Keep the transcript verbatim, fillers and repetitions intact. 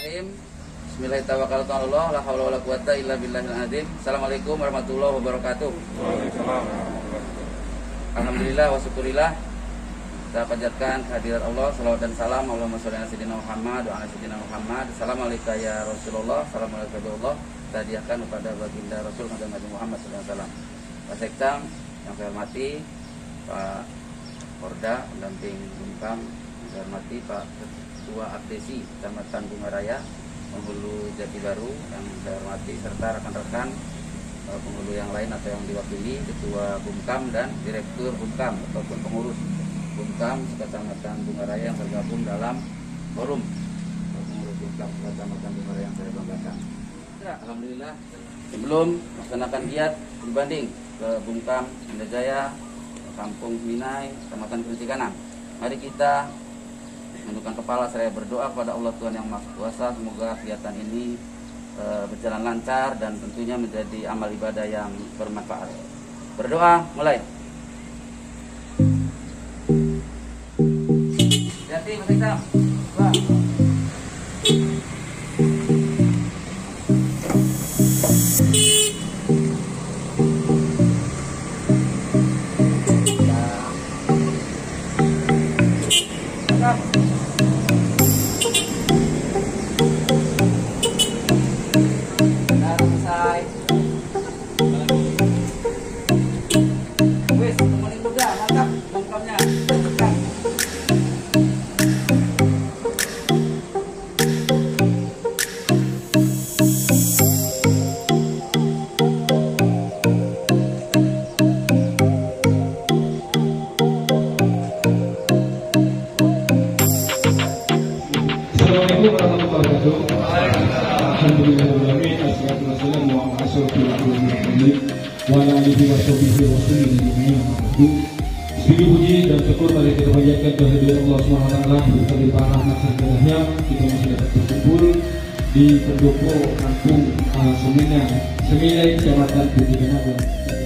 Bismillahirrahmanirrahim. Bismillahirrahmanirrahim. La haula wala quwata illa billahil azim. Assalamualaikum warahmatullahi wabarakatuh. Waalaikumsalam. Alhamdulillah wa syukurillah. Kita panjatkan kehadirat Allah, salawat dan salam Allahumma sholli ala sayyidina Muhammad wa ala sayyidina Muhammad. Assalamualaikum ya Rasulullah, assalamualaikum ya Allah. Kita hadiahkan kepada baginda Rasul Nabi Muhammad sallallahu alaihi wasallam. Pak Sektam yang saya hormati, Pak Porda pendamping Bumkam, yang saya hormati Pak Ketua Abdesi Kecamatan Bungaraya, penghulu Jati Baru yang saya hormati, serta rekan-rekan penghulu yang lain atau yang diwakili Ketua Bumkam dan Direktur Bumkam ataupun pengurus Bumkam Kecamatan Bungaraya yang tergabung dalam forum pengurus Bumkam Kecamatan Bungaraya yang saya banggakan. Alhamdulillah, sebelum melaksanakan giat berbanding ke Bumkam Indajaya, Kampung Minai, Kecamatan Kerinci-Kanang, mari kita menundukkan kepala, saya berdoa kepada Allah Tuhan Yang Maha Kuasa, semoga kegiatan ini e, berjalan lancar dan tentunya menjadi amal ibadah yang bermanfaat. Berdoa, mulai. Hati-hati, Mas Ikam. Wah. Assalamualaikum warahmatullahi wabarakatuh. Alhamdulillahirrahmanirrahim. Assalatu wassalamu ala asyrofil anbiya'i wa ala alihi wa sahbihi wa sallam. Segala puji dan syukur mari kita panjatkan kehadirat Allah Subhanahu wa taala berlimpah rahmat dan karunia. Kita masih dapat berkumpul di pendopo Kampung Seminai, Seminai Kecamatan Kerinci-Kanang.